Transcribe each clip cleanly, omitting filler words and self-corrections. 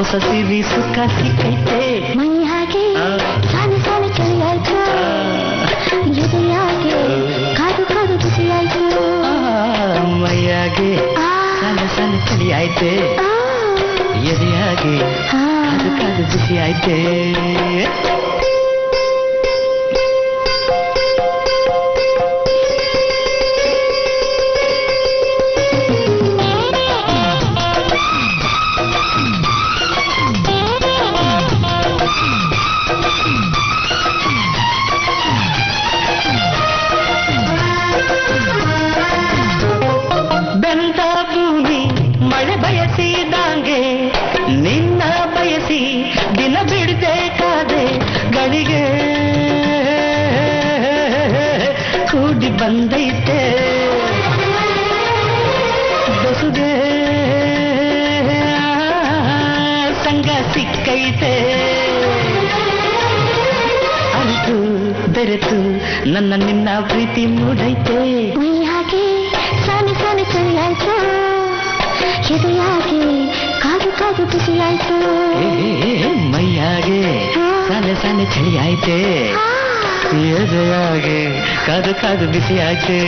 ಹೊಸ ಸಿರಿ ಸುಖ ಸಿಕ್ಕೈತೆ ಮೈಯಾಗೆ ಸಾನೆ ಸಾನೆ ಚಳಿಯಾಯ್ತು ಎದೆಯಾಗೆ ಕಾದು ಕಾದು ಬಿಸಿಯಾಯ್ತು ಮೈಯಾಗೆ ಸಾನೆ ಸಾನೆ ಚಳಿಯಾಯ್ತೆ ಎದೆಯಾಗೆ ಕಾದು ಕಾದು ಬಿಸಿಯಾಯ್ತೆ ಮಳೆ ಬಯಸಿದಂಗೆ ನಿನ್ನ ಬಯಸಿ ದಿನ ಬಿಡದೆ ಕಾದೆ ಗಳಿಗೆ ಕೂಡಿ ಬಂದೈತೆ ಬಸುಗೆ ಸಂಗ ಸಿಕ್ಕೈತೆ ಅಂತು ಬೆರೆತು ನನ್ನ ನಿನ್ನ ಪ್ರೀತಿ ಮೂಡೈತೆ ಮೈಯಾಗೆ ಸಾನೆ ಸಾನೆ ಚಳಿಯಾಯ್ತು ಎದೆಯಾಗೆ ಕಾದು ಕಾದು ಬಿಸಿಯಾಯ್ತು ಮೈಯಾಗೆ ಸಾನೆ ಸಾನೆ ಚಳಿಯಾಯ್ತೆ ಎದೆಯಾಗೆ ಕಾದು ಕಾದು ಬಿಸಿಯಾಯ್ತೆ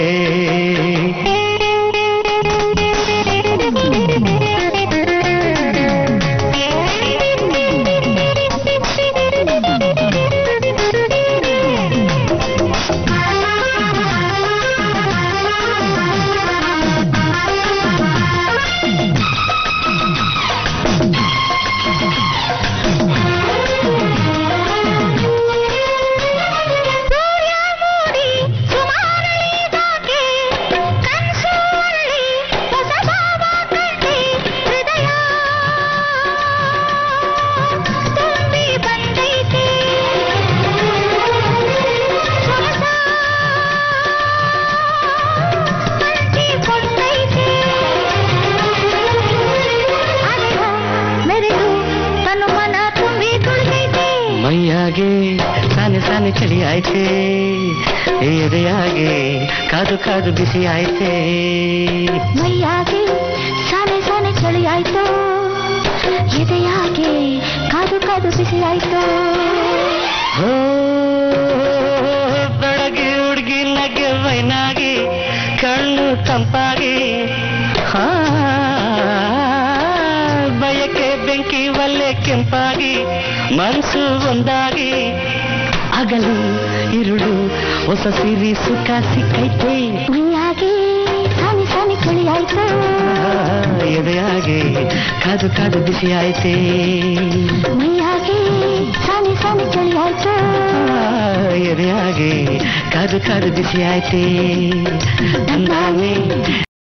ಮೈಯಾಗೆ ಸಾನೆ ಸಾನೆ ಚಳಿಯಾಯ್ತೆ ಎದೆಯಾಗೆ ಕಾದು ಕಾದು ಬಿಸಿ ಆಯ್ತೆ ಮೈಯಾಗೆ ಸಾನೆ ಸಾನೆ ಚಳಿಯಾಯ್ತು ಎದೆಯಾಗೆ ಕಾದು ಕಾದು ಬಿಸಿ ಆಯ್ತು ಬೆಳಗ್ಗೆ ಹುಡುಗಿ ನಗೆ ವೈನಾಗಿ ಕಣ್ಣು ತಂಪಾಗಿ ಬಯಕೆ ಬೆಂಕಿ ಒಲ್ಲೆ ಕೆಂಪಾಗಿ ಮನಸ್ಸು ಒಂದಾಗಿ ಅಗಲು ಇರುಳು ಹೊಸ ಸಿರಿ ಸುಖ ಸಿಕ್ಕೈತೆ ಮೈಯಾಗೆ ಸಾನೆ ಸಾನೆ ಚಳಿಯಾಯ್ತು ಎದೆಯಾಗೆ ಕಾದು ಕಾದು ಬಿಸಿ ಆಯ್ತೆ ಮೈಯಾಗೆ ಸಾನೆ ಸಾನೆ ಚಳಿಯಾಯ್ತು ಎದೆಯಾಗೆ ಕಾದು ಕಾದು ಬಿಸಿ ಆಯ್ತೆ